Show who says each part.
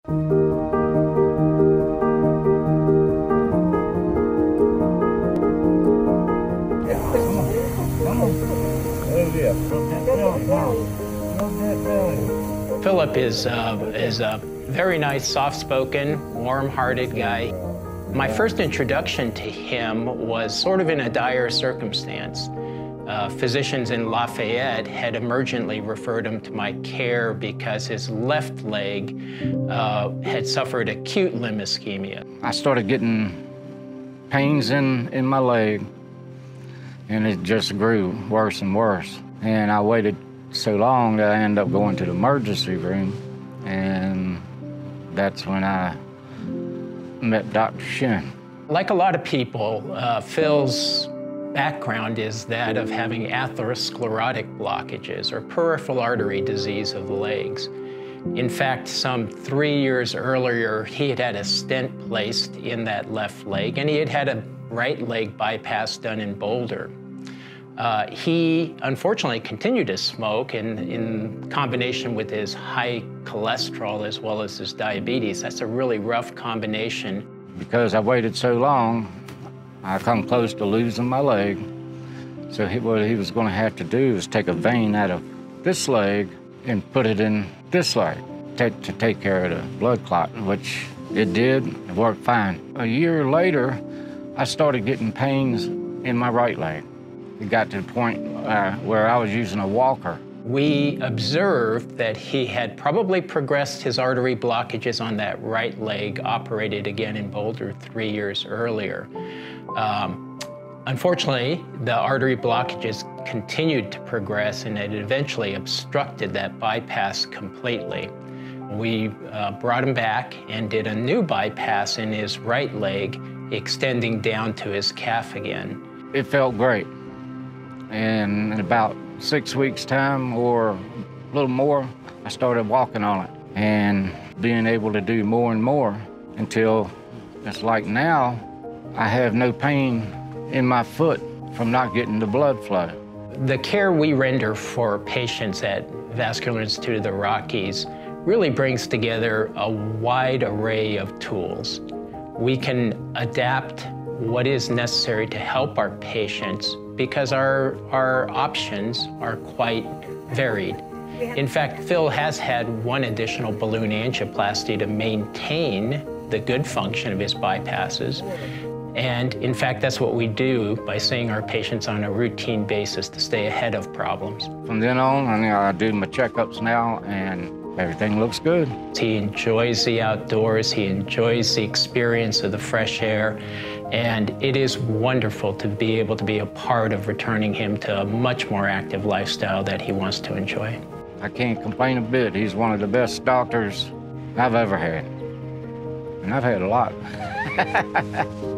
Speaker 1: Philip is a very nice, soft-spoken, warm-hearted guy. My first introduction to him was sort of in a dire circumstance. Physicians in Lafayette had emergently referred him to my care because his left leg had suffered acute limb ischemia.
Speaker 2: I started getting pains in my leg, and it just grew worse and worse. And I waited so long that I ended up going to the emergency room, and that's when I met Dr. Synn.
Speaker 1: Like a lot of people, Phil's background is that of having atherosclerotic blockages or peripheral artery disease of the legs. In fact, some 3 years earlier, he had had a stent placed in that left leg, and he had had a right leg bypass done in Boulder. He unfortunately continued to smoke, and in combination with his high cholesterol as well as his diabetes, that's a really rough combination.
Speaker 2: Because I waited so long, I come close to losing my leg. So what he was going to have to do is take a vein out of this leg and put it in this leg to take care of the blood clot, which it did. It worked fine. A year later, I started getting pains in my right leg. It got to the point where I was using a walker.
Speaker 1: We observed that he had probably progressed his artery blockages on that right leg, operated again in Boulder 3 years earlier. Unfortunately, the artery blockages continued to progress, and it eventually obstructed that bypass completely. We brought him back and did a new bypass in his right leg, extending down to his calf again.
Speaker 2: It felt great. And in about 6 weeks' time or a little more, I started walking on it and being able to do more and more until it's like now I have no pain in my foot from not getting the blood flow.
Speaker 1: The care we render for patients at Vascular Institute of the Rockies really brings together a wide array of tools. We can adapt what is necessary to help our patients because our options are quite varied. In fact, Phil has had one additional balloon angioplasty to maintain the good function of his bypasses. And in fact, that's what we do by seeing our patients on a routine basis to stay ahead of problems.
Speaker 2: From then on, I do my checkups now, and everything looks good.
Speaker 1: He enjoys the outdoors, he enjoys the experience of the fresh air, and it is wonderful to be able to be a part of returning him to a much more active lifestyle that he wants to enjoy.
Speaker 2: I can't complain a bit. He's one of the best doctors I've ever had, and I've had a lot.